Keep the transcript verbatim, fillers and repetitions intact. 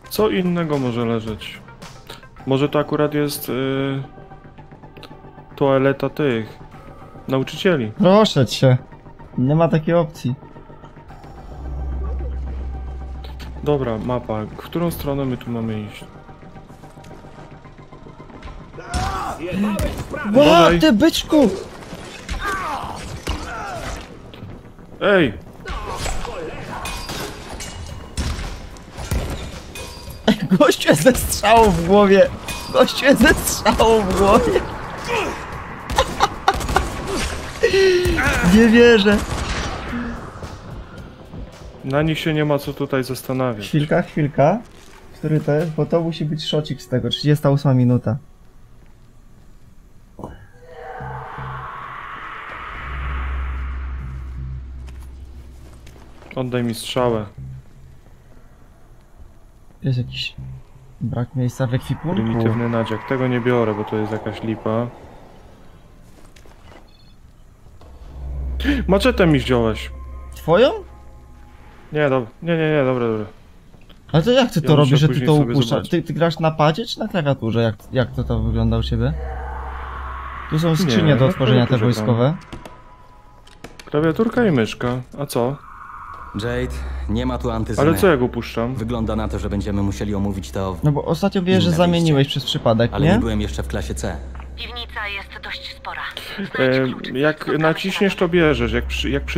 Co innego może leżeć? Może to akurat jest yy, toaleta tych nauczycieli. Proszę cię. Nie ma takiej opcji. Dobra, mapa. W którą stronę my tu mamy iść? Ła, ty byczku! Ej! Gościu jest ze strzałą w głowie! Gościu jest ze strzałą w głowie! Nie wierzę! Na nich się nie ma co tutaj zastanawiać. Chwilka, chwilka. Który to jest? Bo to musi być szocik z tego. trzydziesta ósma minuta. Oddaj mi strzałę. Jest jakiś brak miejsca w ekwipunku. Prymitywny nadziak. Tego nie biorę, bo to jest jakaś lipa. Maczetę mi wziąłeś. Twoją? Nie, dobra. Nie, nie, nie, dobra, dobra. Ale to jak ty to Ja muszę robisz, że ty później to sobie upuszczasz? zobaczyć. Ty, ty grasz na padzie czy na klawiaturze? Jak, jak to to wygląda u ciebie? Tu są skrzynie Nie, do na otworzenia te klawiaturze wojskowe. Klawiaturka i myszka. A co? Jade, nie ma tu antyzeny. Ale co jak upuszczam? Wygląda na to, że będziemy musieli omówić to... No bo ostatnio wiesz, że Inne zamieniłeś wyjście. przez przypadek, Ale nie nie? byłem jeszcze w klasie C. Piwnica jest dość spora. E, jak naciśniesz to bierzesz, jak przy, jak przy